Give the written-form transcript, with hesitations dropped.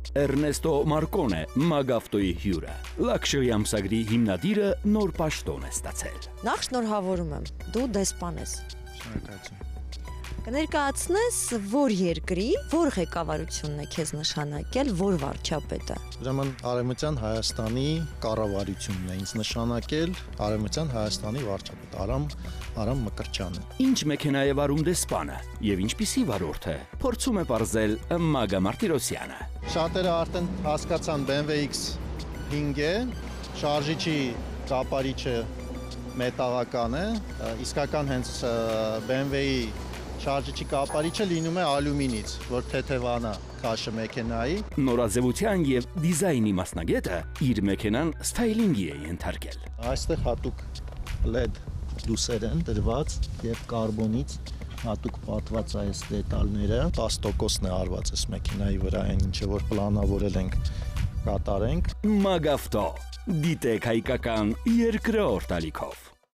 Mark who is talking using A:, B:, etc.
A: Էրնեստո Մարկոնե Մագավտոյի հյուրը։ Լաքշերի ամսագրի հիմնադիրը նոր պաշտոն է ստացել։
B: Նախ շնորհավորում եմ, դու դեսպան ես։
C: Շնորհակալություն։
B: Կներկայացնես որ երկրի, որ ղեկավարությունն է քեզ նշանակել, որ վարչապետը։
C: Ուրեմն Արևմտյան Հայաստանի կառավարությունն է ինձ նշանակել, Արևմտյան Հայաստանի վարչապետ Արամ Մկրտչյանը։
A: Ինչ մեքենա է վարում դեսպանը եւ ինչպիսի վարորդ է, փորձում է ողջել Մագա Մարտիրոսյանը։
C: Շատերը արդեն հասկացան BMW X5 է, շարժիչի կապարիչը մետաղական է, իսկական հենց BMW-ի շարժիչի կապարիչը լինում է ալյումինից, որ թեթևանա քաշը մեքենայի։
A: Նորաձևության եւ դիզայնի մասնագետը իր մեքենան սթայլինգի է ենթարկել։
C: Այստեղ հատուկ LED լույսեր են դրված եւ կարբոնից հատուկ պատված այս դետալները 10%-ն է արված այս մեքենայի վրա, այն ինչը որ պլանավորել ենք կատարենք։
A: Մագավտո դիտեք հայկական երկրորդ ալիքով։